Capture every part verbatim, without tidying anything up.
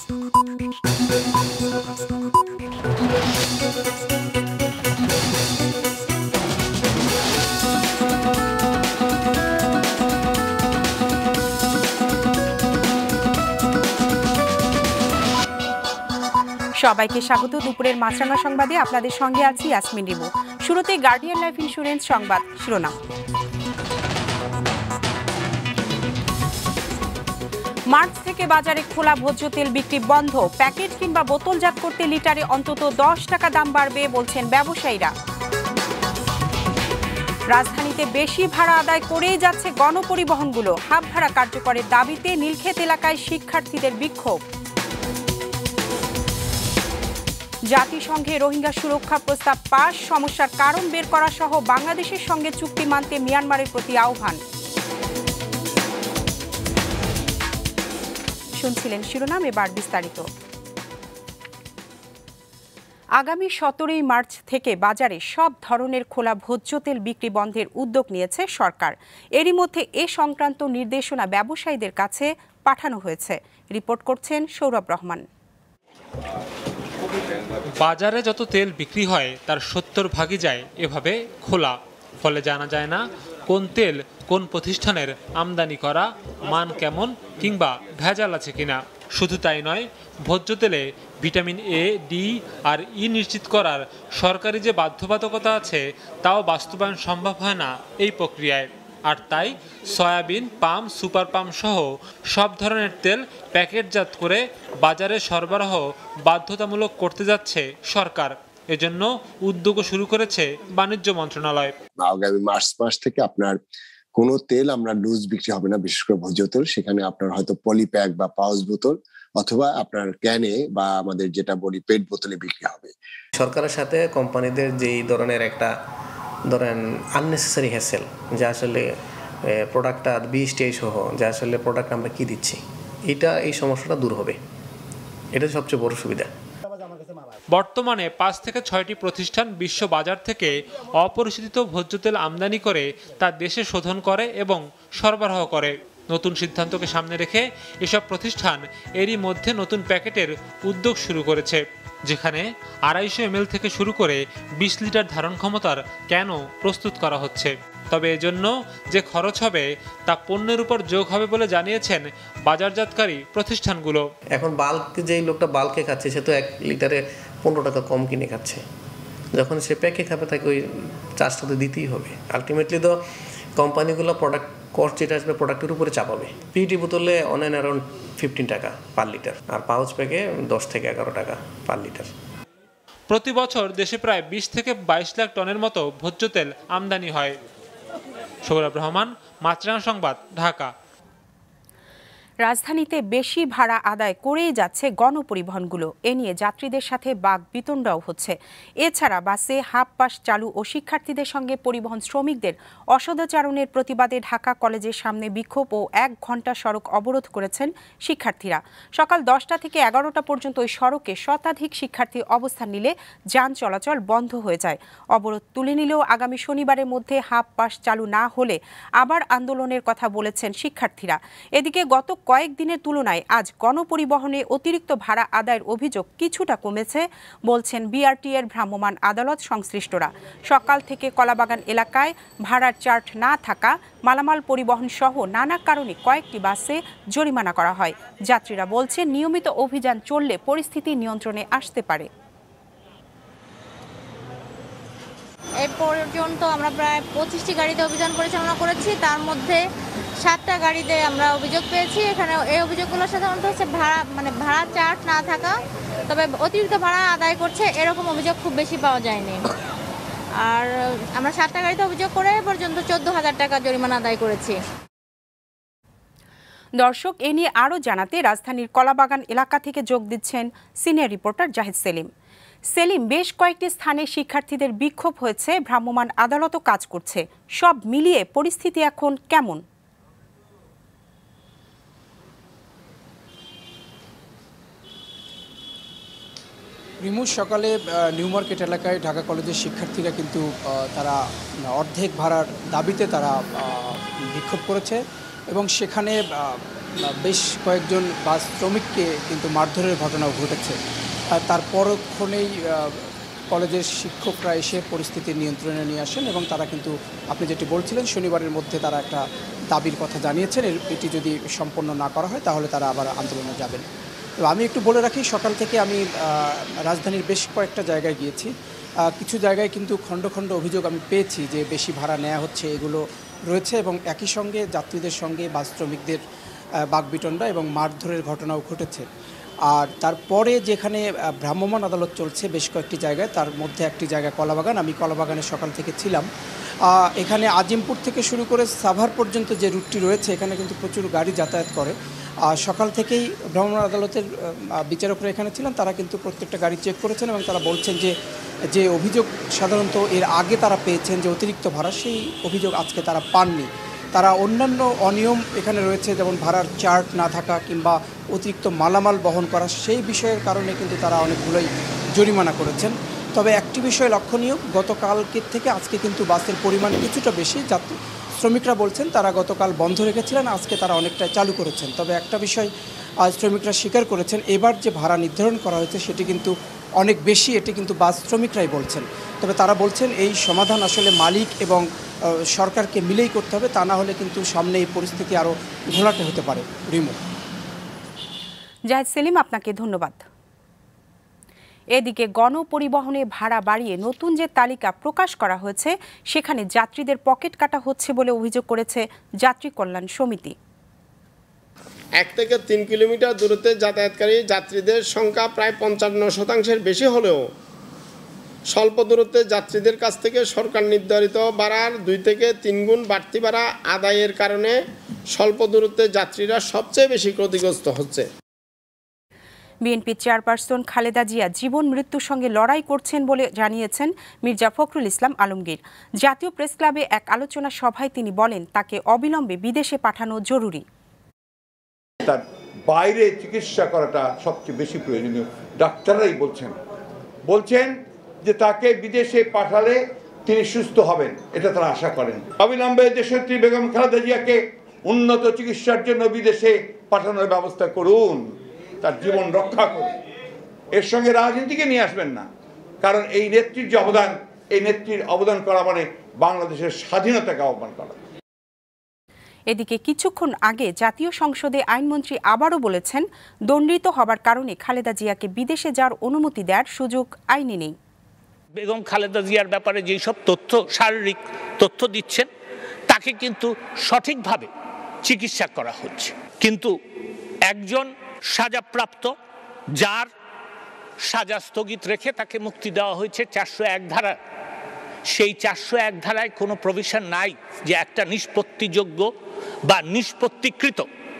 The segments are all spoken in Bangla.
সবাইকে স্বাগত দুপুরের মাছরাঙা সংবাদে আপনাদের সঙ্গে আছি ইয়াসমিন রিমু। শুরুতে গার্ডিয়ান লাইফ ইন্স্যুরেন্স সংবাদ শিরোনাম। মার্চ থেকে বাজারে খোলা ভোজ্য তেল বিক্রি বন্ধ, প্যাকেট কিংবা বোতলজাত করতে লিটারে অন্তত দশ টাকা দাম বাড়বে বলছেন ব্যবসায়ীরা। রাজধানীতে বেশি ভাড়া আদায় করেই যাচ্ছে গণপরিবহনগুলো, হাফ ভাড়া কার্যকরের দাবিতে নীলক্ষেত এলাকায় শিক্ষার্থীদের বিক্ষোভ। জাতিসংঘে রোহিঙ্গা সুরক্ষা প্রস্তাব পাস, সমস্যার কারণ বের করা সহ বাংলাদেশের সঙ্গে চুক্তি মানতে মিয়ানমারের প্রতি আহ্বান। শুনছিলেন শিরোনাম, এবার বিস্তারিত। আগামী সতেরোই মার্চ থেকে বাজারে সব ধরনের খোলা ভোজ্য তেল বিক্রি বন্ধের উদ্যোগ নিয়েছে সরকার। এরই মধ্যে এ সংক্রান্ত নির্দেশনা ব্যবসায়ীদের কাছে পাঠানো হয়েছে। রিপোর্ট করছেন সৌরভ রহমান। বাজারে যত তেল বিক্রি হয় তার সত্তর ভাগই যায় এভাবে খোলা, ফলে জানা যায় না কোন তেল কোন প্রতিষ্ঠানের আমদানি করা, মান কেমন কিংবা ভেজাল আছে কিনা। শুধু তাই নয়, ভোজ্য তেলে ভিটামিন এ, ডি আর ই নিশ্চিত করার সরকারি যে বাধ্যবাধকতা আছে তাও বাস্তবায়ন সম্ভব হয় না এই প্রক্রিয়ায়। আর তাই সয়াবিন, পাম, সুপার পাম সহ সব ধরনের তেল প্যাকেটজাত করে বাজারে সরবরাহ বাধ্যতামূলক করতে যাচ্ছে সরকার। এজন্য উদ্যোগও শুরু করেছে বাণিজ্য মন্ত্রণালয়। আগামী মার্চ মাস থেকে আপনার কোনো তেল আমরা লুজ বিক্রি হবে না, বিশেষ করে ভোজ্য তেল। সেখানে আপনার হয়তো পলিপ্যাক বা পাউচ বোতল অথবা আপনার ক্যানে বা আমাদের যেটা বলি পেট বোতলে বিক্রি হবে। সরকারের সাথে কোম্পানিদের যেই ধরনের একটা ধরেন আননেসেসারি হ্যাসেল, যে আসলে প্রোডাক্টটা বিএসটিআই সহ যে আসলে প্রোডাক্ট আমরা কি দিচ্ছি, এটা এই সমস্যাটা দূর হবে। এটা সবচেয়ে বড় সুবিধা। বর্তমানে পাঁচ থেকে ছয়টি প্রতিষ্ঠান বিশ্ব বাজার থেকে অপরিশোধিত ভোজ্য তেল আমদানি করে তা দেশে শোধন করে এবং সরবরাহ করে। নতুন সিদ্ধান্তকে সামনে রেখে এসব প্রতিষ্ঠান এরই মধ্যে নতুন প্যাকেটের উদ্যোগ শুরু করেছে, যেখানে আড়াইশো এমএল থেকে শুরু করে বিশ লিটার ধারণ ক্ষমতার ক্যানও প্রস্তুত করা হচ্ছে। তবে এজন্য যে খরচ হবে তা পণ্যের উপর যোগ হবে বলে জানিয়েছেন বাজারজাতকারী প্রতিষ্ঠানগুলো। এখন বাল্ক যেই লোকটা বাল্কে খাচ্ছে সে তো এক লিটারে পনেরো টাকা কম কিনে খাচ্ছে, যখন সে প্যাকে খাবে তাকে ওই চার্জটা তো দিতেই হবে। আলটিমেটলি তো কোম্পানিগুলো প্রোডাক্ট কস্ট যেটা আসবে প্রোডাক্টের উপরে চাপাবে। পিইটি বোতলে on and around fifteen taka per litre, R pouch প্যাকে দশ থেকে এগারো টাকা পার লিটার। প্রতি বছর দেশে প্রায় বিশ থেকে বাইশ লাখ টনের মতো ভোজ্য তেল আমদানি হয়। সৌরভ রহমান, মাছরাঙা সংবাদ, ঢাকা। রাজধানীতে বেশি ভাড়া আদায় করেই যাচ্ছে গণপরিবহনগুলো, এ নিয়ে যাত্রীদের সাথে বাকবিতণ্ডাও হচ্ছে। এছাড়া বাসে হাফ পাস চালু ও শিক্ষার্থীদের সঙ্গে পরিবহন শ্রমিকদের অসদাচরণের প্রতিবাদে ঢাকা কলেজের সামনে বিক্ষোভ ও এক ঘন্টা সড়ক অবরোধ করেছেন শিক্ষার্থীরা। সকাল দশটা থেকে এগারোটা পর্যন্ত ওই সড়কে শতাধিক শিক্ষার্থী অবস্থান নিলে যান চলাচল বন্ধ হয়ে যায়। অবরোধ তুলে নিলেও আগামী শনিবারের মধ্যে হাফ পাস চালু না হলে আবার আন্দোলনের কথা বলেছেন শিক্ষার্থীরা। এদিকে গত কয়েকদিনের তুলনায় আজ গণপরিবহনে অতিরিক্ত ভাড়া আদায়ের অভিযোগ কিছুটা কমেছে বলছেন বিআরটি এর ভ্রাম্যমাণ আদালত সংশ্লিষ্টরা। সকাল থেকে কলাবাগান এলাকায় ভাড়ার চার্ট না থাকা, মালামাল পরিবহন সহ নানা কারণে কয়েকটি বাসে জরিমানা করা হয়। যাত্রীরা বলছেন নিয়মিত অভিযান চললে পরিস্থিতি নিয়ন্ত্রণে আসতে পারে। এ পর্যন্ত আমরা প্রায় পঁচিশটি গাড়িতে অভিযান পরিচালনা করেছি, তার মধ্যে সাতটা গাড়িতে আমরা অভিযোগ পেয়েছি। এখানে এই অভিযোগগুলো সাধারণত হচ্ছে ভাড়া মানে ভাড়া চার্ট না থাকা, তবে অতিরিক্ত ভাড়া আদায় করছে এরকম অভিযোগ খুব বেশি পাওয়া যায়নি। আর আমরা সাতটা গাড়িতে অভিযোগ করে এ পর্যন্ত চোদ্দ হাজার টাকা জরিমানা আদায় করেছি। দর্শক, এ নিয়ে আরও জানাতে রাজধানীর কলাবাগান এলাকা থেকে যোগ দিচ্ছেন সিনিয়র রিপোর্টার জাহিদ সেলিম। সেলিম, বেশ কয়েকটি স্থানে শিক্ষার্থীদের বিক্ষোভ হয়েছে, ভ্রাম্যমাণ আদালতও কাজ করছে, সব মিলিয়ে পরিস্থিতি এখন কেমন? রিমু, সকালে নিউ মার্কেট এলাকায় ঢাকা কলেজের শিক্ষার্থীরা কিন্তু তারা অর্ধেক ভাড়ার দাবিতে তারা বিক্ষোভ করেছে এবং সেখানে বেশ কয়েকজন বাস শ্রমিককে কিন্তু মারধরের ঘটনাও ঘটেছে। আর তার পরক্ষণেই কলেজের শিক্ষকরা এসে পরিস্থিতি নিয়ন্ত্রণে নিয়ে আসেন এবং তারা কিন্তু আপনি যেটি বলছিলেন শনিবারের মধ্যে তারা একটা দাবির কথা জানিয়েছেন, এটি যদি সম্পন্ন না করা হয় তাহলে তারা আবার আন্দোলনে যাবেন। তো আমি একটু বলে রাখি, সকাল থেকে আমি রাজধানীর বেশ কয়েকটা জায়গায় গিয়েছি। কিছু জায়গায় কিন্তু খণ্ড খণ্ড অভিযোগ আমি পেয়েছি যে বেশি ভাড়া নেওয়া হচ্ছে, এগুলো রয়েছে এবং একই সঙ্গে যাত্রীদের সঙ্গে বাস শ্রমিকদের বাকবিতণ্ডা এবং মারধরের ঘটনাও ঘটেছে। আর তারপরে যেখানে ভ্রাম্যমাণ আদালত চলছে বেশ কয়েকটি জায়গায়, তার মধ্যে একটি জায়গা কলাবাগান। আমি কলাবাগানে সকাল থেকে ছিলাম। এখানে আজিমপুর থেকে শুরু করে সাভার পর্যন্ত যে রুটটি রয়েছে এখানে কিন্তু প্রচুর গাড়ি যাতায়াত করে। সকাল থেকেই ভ্রাম্যমাণ আদালতের বিচারকরা এখানে ছিলেন, তারা কিন্তু প্রত্যেকটা গাড়ি চেক করেছেন এবং তারা বলছেন যে যে অভিযোগ সাধারণত এর আগে তারা পেয়েছেন যে অতিরিক্ত ভাড়া, সেই অভিযোগ আজকে তারা পাননি। তারা অন্যান্য অনিয়ম এখানে রয়েছে, যেমন ভাড়ার চার্ট না থাকা কিংবা অতিরিক্ত মালামাল বহন করা, সেই বিষয়ের কারণে কিন্তু তারা অনেকগুলোই জরিমানা করেছেন। তবে একটি বিষয় লক্ষণীয়, গতকালকের থেকে আজকে কিন্তু বাসের পরিমাণ কিছুটা বেশি। যাত্রী শ্রমিকরা বলছেন তারা গতকাল বন্ধ রেখেছিলেন, আজকে তারা অনেকটা চালু করেছেন। তবে একটা বিষয় আজ শ্রমিকরা স্বীকার করেছেন, এবার যে ভাড়া নির্ধারণ করা হয়েছে সেটি কিন্তু অনেক বেশি, এটি কিন্তু বাস শ্রমিকরাই বলছেন। তবে তারা বলছেন এই সমাধান আসলে মালিক এবং সরকারকে মিলেই করতে হবে, তা না হলে কিন্তু সামনে এই পরিস্থিতি আরও ঘোলাটে হতে পারে। রিমো। জাহিদ সেলিম, আপনাকে ধন্যবাদ। এদিকে গণপরিবহনে ভাড়া বাড়িয়ে নতুন যে তালিকা প্রকাশ করা হয়েছে সেখানে যাত্রীদের পকেট কাটা হচ্ছে বলে অভিযোগ করেছে যাত্রী কল্যাণ সমিতি। এক থেকে তিন কিলোমিটার দূরত্বে যাতায়াতকারী যাত্রীদের সংখ্যা প্রায় পঞ্চান্ন শতাংশের বেশি হলেও স্বল্প দূরত্বে যাত্রীদের কাছ থেকে সরকার নির্ধারিত ভাড়ার দুই থেকে তিন গুণ বাড়তি ভাড়া আদায়ের কারণে স্বল্প দূরত্বে যাত্রীরা সবচেয়ে বেশি ক্ষতিগ্রস্ত হচ্ছে। বিএনপি চেয়ারপারসন খালেদা জিয়া জীবন মৃত্যুর সঙ্গে লড়াই করছেন বলে জানিয়েছেন মির্জা ফখরুল ইসলাম আলমগীর। জাতীয় প্রেস ক্লাবে এক আলোচনা সভায় তিনি বলেন তাকে অবিলম্বে বিদেশে পাঠানো জরুরি। তার বাইরে চিকিৎসা করাটা সবচেয়ে বেশি প্রয়োজনীয়। ডাক্তাররাই বলছেন বলছেন যে তাকে বিদেশে পাঠালে তিনি সুস্থ হবেন, এটা তারা আশা করেন। অবিলম্বে দেশনেত্রী বেগম খালেদা জিয়াকে উন্নত চিকিৎসার জন্য বিদেশে পাঠানোর ব্যবস্থা করুন, তার জীবন রক্ষা করুন। এর সঙ্গে রাজনীতিকে নিয়ে আসবেন না, কারণ এই নেত্রীর যে অবদান, এই নেত্রীর অবদান করা মানে বাংলাদেশের স্বাধীনতাকে আহ্বান করা। এদিকে কিছুক্ষণ আগে জাতীয় সংসদে আইনমন্ত্রী আবারও বলেছেন দণ্ডিত হবার কারণে খালেদা জিয়াকে বিদেশে যাওয়ার অনুমতি দেওয়ার সুযোগ আইনে নেই। বেগম খালেদা জিয়ার ব্যাপারে যেই সব তথ্য শারীরিক তথ্য দিচ্ছেন তাকে কিন্তু সঠিকভাবে চিকিৎসা করা হচ্ছে, কিন্তু একজন সাজাপ্রাপ্ত যার সাজা স্থগিত রেখে তাকে মুক্তি দেওয়া হয়েছে চারশো এক ধারা, সেই চারশো এক ধারায় কোনো প্রভিশন নাই যে একটা নিষ্পত্তিযোগ্য বা নিষ্পত্তিকৃত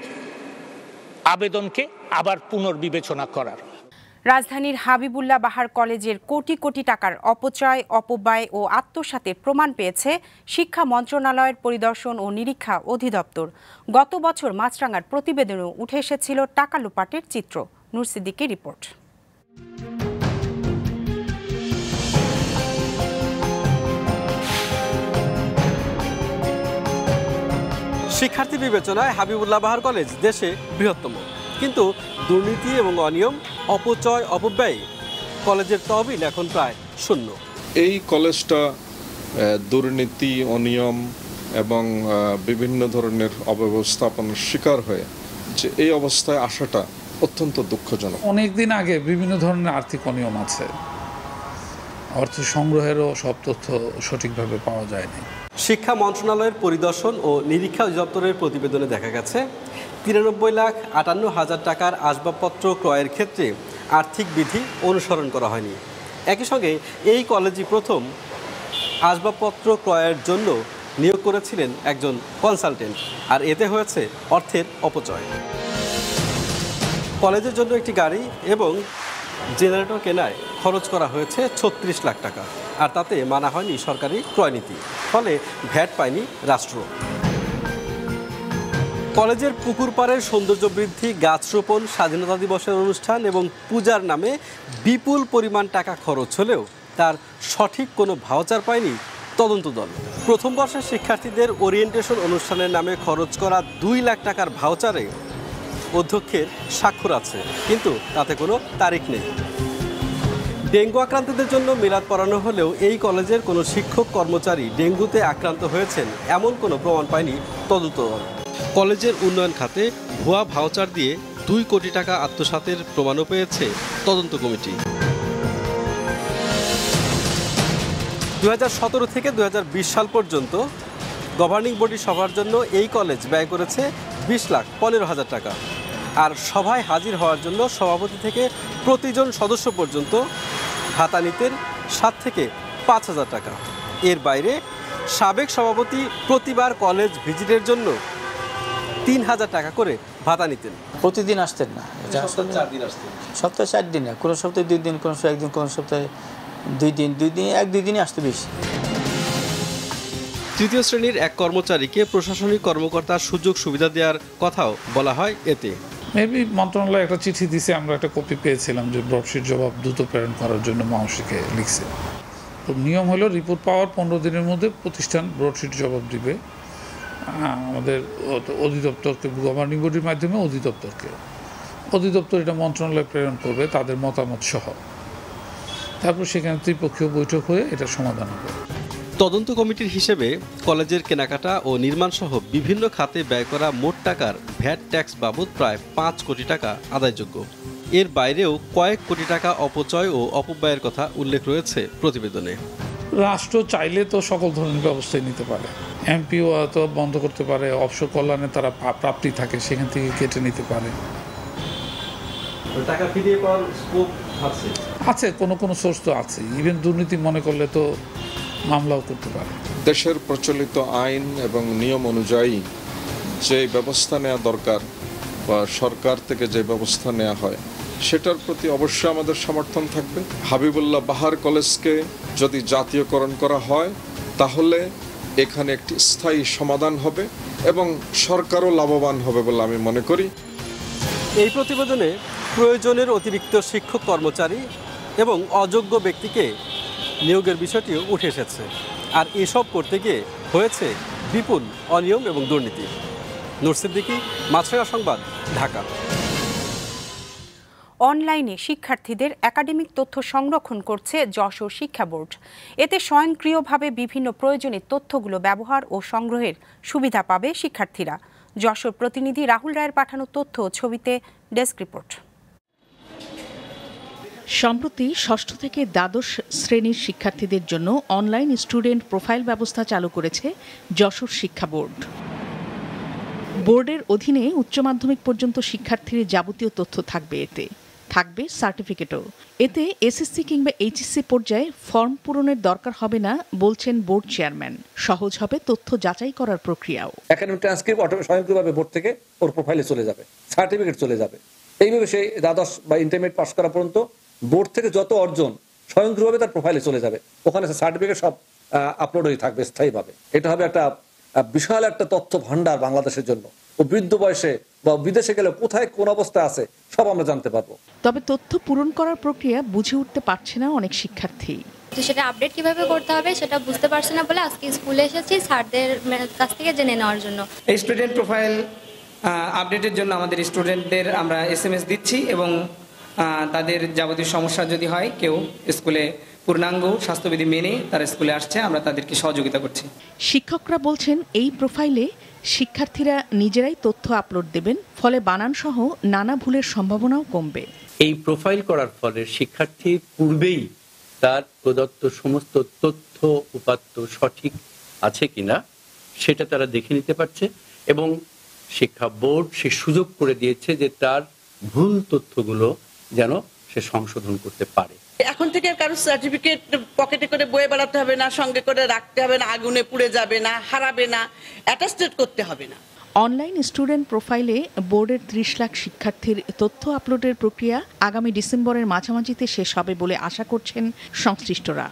আবেদনকে আবার পুনর্বিবেচনা করার। রাজধানীর হাবিবুল্লাহ বাহার কলেজের কোটি কোটি টাকার অপচয়, অপব্যয় ও আত্মসাতের প্রমাণ পেয়েছে শিক্ষা মন্ত্রণালয়ের পরিদর্শন ও নিরীক্ষা অধিদপ্তর। গত বছর মাছরাঙার প্রতিবেদনেও উঠে এসেছিল টাকা লোপাটের চিত্র। নূর সিদ্দিকের রিপোর্ট। শিক্ষার্থী বিবেচনায় হাবিবুল্লাহ বাহার কলেজ দেশে বৃহত্তম, কিন্তু দুর্নীতি এবং অনিয়ম, অপচয়, অপব্যয় কলেজের তহবিল এখন প্রায় শূন্য। এই কলেজটা দুর্নীতি, অনিয়ম এবং বিভিন্ন ধরনের অব্যবস্থাপনার শিকার হয়ে যে এই অবস্থায় আসাটা অত্যন্ত দুঃখজনক। অনেকদিন আগে বিভিন্ন ধরনের আর্থিক অনিয়ম আছে, অর্থ সংগ্রহেরও সব তথ্য সঠিকভাবে পাওয়া যায়নি। শিক্ষা মন্ত্রণালয়ের পরিদর্শন ও নিরীক্ষা অধিদপ্তরের প্রতিবেদনে দেখা গেছে তিরানব্বই লাখ আটান্ন হাজার টাকার আসবাবপত্র ক্রয়ের ক্ষেত্রে আর্থিক বিধি অনুসরণ করা হয়নি। একই সঙ্গে এই কলেজই প্রথম আসবাবপত্র ক্রয়ের জন্য নিয়োগ করেছিলেন একজন কনসালটেন্ট, আর এতে হয়েছে অর্থের অপচয়। কলেজের জন্য একটি গাড়ি এবং জেনারেটর কেনায় খরচ করা হয়েছে ছত্রিশ লাখ টাকা, আর তাতে মানা হয়নি সরকারি ক্রয় নীতি, ফলে ভ্যাট পায়নি রাষ্ট্র। কলেজের পুকুর পাড়ের সৌন্দর্য বৃদ্ধি, গাছ রোপণ, স্বাধীনতা দিবসের অনুষ্ঠান এবং পূজার নামে বিপুল পরিমাণ টাকা খরচ হলেও তার সঠিক কোনো ভাউচার পায়নি তদন্ত দল। প্রথম বর্ষের শিক্ষার্থীদের ওরিয়েন্টেশন অনুষ্ঠানের নামে খরচ করা দুই লাখ টাকার ভাউচারে অধ্যক্ষের স্বাক্ষর আছে, কিন্তু তাতে কোনো তারিখ নেই। ডেঙ্গু আক্রান্তদের জন্য মিলাদ পড়ানো হলেও এই কলেজের কোনো শিক্ষক কর্মচারী ডেঙ্গুতে আক্রান্ত হয়েছেন এমন কোনো প্রমাণ পায়নি তদন্ত দল। কলেজের উন্নয়ন খাতে ভুয়া ভাউচার দিয়ে দুই কোটি টাকা আত্মসাতের প্রমাণও পেয়েছে তদন্ত কমিটি। দু হাজার সতেরো থেকে দু হাজার বিশ সাল পর্যন্ত গভর্নিং বডি সভার জন্য এই কলেজ ব্যয় করেছে বিশ লাখ পনেরো হাজার টাকা। আর সভায় হাজির হওয়ার জন্য সভাপতি থেকে প্রতিজন সদস্য পর্যন্ত ভাতা নিতেন সাত থেকে পাঁচ হাজার টাকা। এর বাইরে সাবেক সভাপতি প্রতিবার কলেজ ভিজিটের জন্য তিন হাজার টাকা করে ভাতা নিতেন। প্রতিদিন আসতেন না, সপ্তাহে চার দিন, কোনো সপ্তাহে দুই দিন, কোনো সপ্তাহে একদিন, কোনো সপ্তাহে দুই দিন দুই দিন এক দুই দিনই আসতে বেশি। তৃতীয় শ্রেণীর এক কর্মচারীকে প্রশাসনিক কর্মকর্তার সুযোগ সুবিধা দেওয়ার কথাও বলা হয় এতে। মেবি মন্ত্রণালয় একটা চিঠি দিছে, আমরা একটা কপি পেয়েছিলাম যে ব্রডশিট জবাব দ্রুত প্রেরণ করার জন্য মহাশয়কে লিখছে। তো নিয়ম হলো রিপোর্ট পাওয়ার পনেরো দিনের মধ্যে প্রতিষ্ঠান ব্রডশিট জবাব দিবে আমাদের অধিদপ্তরকে, গভর্নিং বডির মাধ্যমে অধিদপ্তরকে। অধিদপ্তর এটা মন্ত্রণালয় প্রেরণ করবে তাদের মতামত সহ। তারপর সেখানে ত্রিপক্ষীয় বৈঠক হয়ে এটা সমাধান হবে। তদন্ত কমিটির হিসেবে কলেজের কেনাকাটা ও নির্মাণসহ বিভিন্ন খাতে ব্যয় করা মোট টাকার ভ্যাট ট্যাক্স বাবদ প্রায় পাঁচ কোটি টাকা আদায়যোগ্য। এর বাইরেও কয়েক কোটি টাকা অপচয় ও অপব্যয়ের কথা উল্লেখ রয়েছে প্রতিবেদনে। রাষ্ট্র চাইলে তো সকল ধরনের ব্যবস্থাই নিতে পারে। এমপিও তো বন্ধ করতে পারে, অবসর কল্যাণে তারা প্রাপ্তি থাকে সেখান থেকে কেটে নিতে পারে। টাকা ফিরিয়ে পাওয়ার স্কোপ আছে আছে, কোনো কোনো সোর্স তো আছে। ইভেন দুর্নীতি মনে করলে তো মামলাও করতে পারে। দেশের প্রচলিত আইন এবং নিয়ম অনুযায়ী যে ব্যবস্থা নেওয়া দরকার বা সরকার থেকে যে ব্যবস্থা নেওয়া হয় সেটার প্রতি অবশ্যই আমাদের সমর্থন থাকবে। হাবিবুল্লাহ বাহার কলেজকে যদি জাতীয়করণ করা হয় তাহলে এখানে একটি স্থায়ী সমাধান হবে এবং সরকারও লাভবান হবে বলে আমি মনে করি। এই প্রতিবেদনে প্রয়োজনের অতিরিক্ত শিক্ষক কর্মচারী এবং অযোগ্য ব্যক্তিকে নিয়োগের বিষয়টিও উঠে এসেছে। আর এসব করতে গিয়ে হয়েছে বিপুল অনিয়ম এবং দুর্নীতি। নূর সিদ্দিকী, মাছরাঙা সংবাদ, ঢাকা। অনলাইনে শিক্ষার্থীদের একাডেমিক তথ্য সংরক্ষণ করছে যশোর শিক্ষা বোর্ড। এতে স্বয়ংক্রিয়ভাবে বিভিন্ন প্রয়োজনীয় তথ্যগুলো ব্যবহার ও সংগ্রহের সুবিধা পাবে শিক্ষার্থীরা। যশোর প্রতিনিধি রাহুল রায়ের পাঠানো তথ্য ও ছবিতে ডেস্ক রিপোর্ট। সম্প্রতি ষষ্ঠ থেকে দ্বাদশ শ্রেণীর শিক্ষার্থীদের জন্য অনলাইন স্টুডেন্ট প্রোফাইল ব্যবস্থা চালু করেছে যশোর শিক্ষা বোর্ড। বোর্ডের অধীনে উচ্চ মাধ্যমিক পর্যন্ত শিক্ষার্থীর যাবতীয় তথ্য থাকবে এতে। থাকবে সার্টিফিকেটও। এতে এসএসসি কিংবা এইচএসসি পর্যায়ে ফর্ম পূরণের দরকার হবে না বলছেন বোর্ড চেয়ারম্যান। সহজ হবে তথ্য যাচাই করার প্রক্রিয়াও। একাডেমিক ট্রান্সক্রিপ্ট অটোমেটিক স্বয়ংক্রিয়ভাবে বোর্ড থেকে ওর প্রোফাইলে চলে যাবে, সার্টিফিকেট চলে যাবে। এইভাবে সেই দ্বাদশ বা ইন্টারমিডিয়েট পাস করা পর্যন্ত বোর্ড থেকে যত অর্জন স্বয়ংক্রিয়ভাবে তার প্রোফাইলে চলে যাবে। ওখানে সার্টিফিকেট সব আপলোড হয়ে থাকবে স্থায়ীভাবে। এটা হবে একটা বিশাল একটা তথ্য ভান্ডার বাংলাদেশের জন্য। ও বৃদ্ধ বয়সে বা বিদেশে গেলে কোথায় কোন অবস্থায় আছে সব আমরা জানতে পারবো। তবে তথ্য পূরণ করার প্রক্রিয়া বুঝে উঠতে পারছে না অনেক শিক্ষার্থী। সেটা আপডেট কিভাবে করতে হবে সেটা বুঝতে পারছে না বলে আজকে স্কুলে এসেছি স্যারদের কাছ থেকে জেনে নেওয়ার জন্য। এই স্টুডেন্ট প্রোফাইল আপডেটের জন্য আমাদের স্টুডেন্টদের আমরা এসএমএস দিচ্ছি এবং তাদের যাবতীয় সমস্যা যদি হয় কেউ স্কুলে পূর্ণাঙ্গ স্বাস্থ্যবিধি মেনে তারা স্কুলে আসছে, আমরা তাদেরকে সহযোগিতা করছি। শিক্ষকরা বলছেন এই প্রোফাইলে শিক্ষার্থীরা নিজেরাই তথ্য আপলোড দেবেন, ফলে বানান সহ নানা ভুলের সম্ভাবনাও কমবে। এই প্রোফাইল করার ফলে শিক্ষার্থী পূর্বেই তার প্রদত্ত সমস্ত তথ্য উপাত্ত সঠিক আছে কিনা সেটা তারা দেখে নিতে পারছে এবং শিক্ষা বোর্ড সে সুযোগ করে দিয়েছে যে তার ভুল তথ্যগুলো যেন সে সংশোধন করতে পারে। এখন থেকে কারো সার্টিফিকেট পকেটে করে বয়ে বেড়াতে হবে না, সঙ্গে করে রাখতে হবে না, আগুনে পুড়ে যাবে না, হারাবে না, অ্যাটাস্টেড করতে হবে না। অনলাইন স্টুডেন্ট প্রোফাইলে বোর্ডের ত্রিশ লাখ শিক্ষার্থীর তথ্য আপলোডের প্রক্রিয়া আগামী ডিসেম্বরের মাঝামাঝিতে শেষ হবে বলে আশা করছেন সংশ্লিষ্টরা।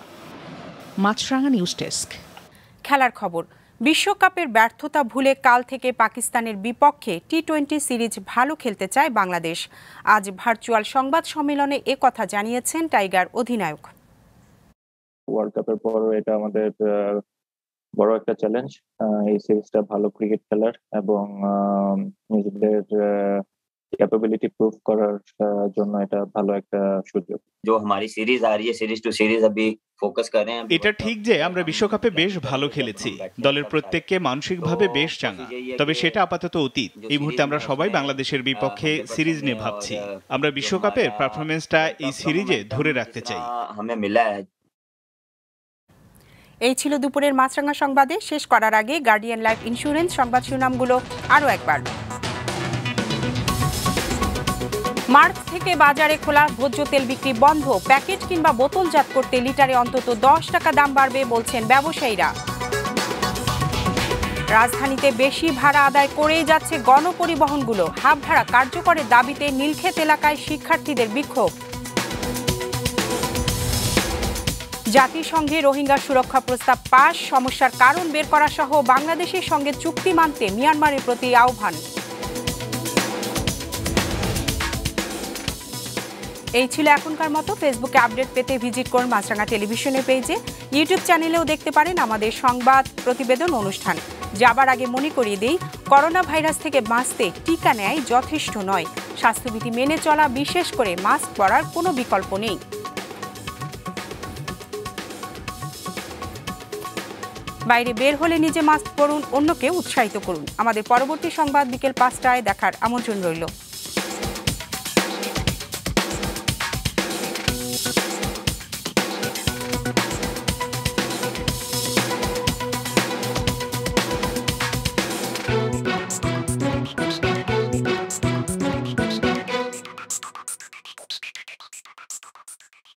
Maasranga news desk. খেলার খবর। বিশ্বকাপের ব্যর্থতা ভুলে কাল থেকে পাকিস্তানের বিপক্ষে টি টোয়েন্টি সিরিজ ভালো খেলতে চায় বাংলাদেশ। আজ ভার্চুয়াল সংবাদ সম্মেলনে এ কথা জানিয়েছেন টাইগার অধিনায়ক। ওয়ার্ল্ড কাপের পর এটা আমাদের বড় একটা চ্যালেঞ্জ। এই সিরিজটা ভালো ক্রিকেট খেলার এবং নিজেদের ক্যাপাবিলিটি প্রুভ করার জন্য এটা ভালো একটা সুযোগ। जो हमारी सीरीज आ रही है सीरीज टू सीरीज अभी फोकस कर रहे हैं। এটা ঠিক যে আমরা বিশ্বকাপে বেশ ভালো খেলেছি, দলের প্রত্যেককে মানসিকভাবে বেশ চাঙ্গা, তবে সেটা আপাতত অতীত। এই মুহূর্তে আমরা সবাই বাংলাদেশের বিপক্ষে সিরিজ নিয়ে ভাবছি। আমরা বিশ্বকাপের পারফরমেন্সটা এই সিরিজে ধরে রাখতে চাই। এই ছিল দুপুরের মাছরাঙা সংবাদে। শেষ করার আগে গার্ডিয়ান লাইফ ইন্স্যুরেন্স সংবাদ শিরোনামগুলো আরও একবার। মার্চ থেকে বাজারে খোলা ভোজ্য তেল বিক্রি বন্ধ, প্যাকেট কিংবা বোতলজাত করতে লিটারে অন্তত দশ টাকা দাম বাড়বে বলছেন ব্যবসায়ীরা। রাজধানীতে বেশি ভাড়া আদায় করেই যাচ্ছে গণপরিবহনগুলো, হাফ ভাড়া কার্যকরের দাবিতে নীলক্ষেত এলাকায় শিক্ষার্থীদের বিক্ষোভ। জাতিসংঘে রোহিঙ্গা সুরক্ষা প্রস্তাব পাস, সমস্যার কারণ বের করা সহ বাংলাদেশের সঙ্গে চুক্তি মানতে মিয়ানমারের প্রতি আহ্বান। এই ছিল এখনকার মতো। ফেসবুকে আপডেট পেতে ভিজিট করুন মাছরাঙা টেলিভিশনের পেজে, ইউটিউব চ্যানেলেও দেখতে পারেন আমাদের সংবাদ প্রতিবেদন অনুষ্ঠান। যাবার আগে মনে করিয়ে দেই, করোনা ভাইরাস থেকে বাঁচতে টিকা নেয় যথেষ্ট নয়, স্বাস্থ্যবিধি মেনে চলা, বিশেষ করে মাস্ক পরার কোনো বিকল্প নেই। বাইরে বের হলে নিজে মাস্ক পরুন, অন্যকে উৎসাহিত করুন। আমাদের পরবর্তী সংবাদ বিকেল পাঁচটায় দেখার আমন্ত্রণ রইল।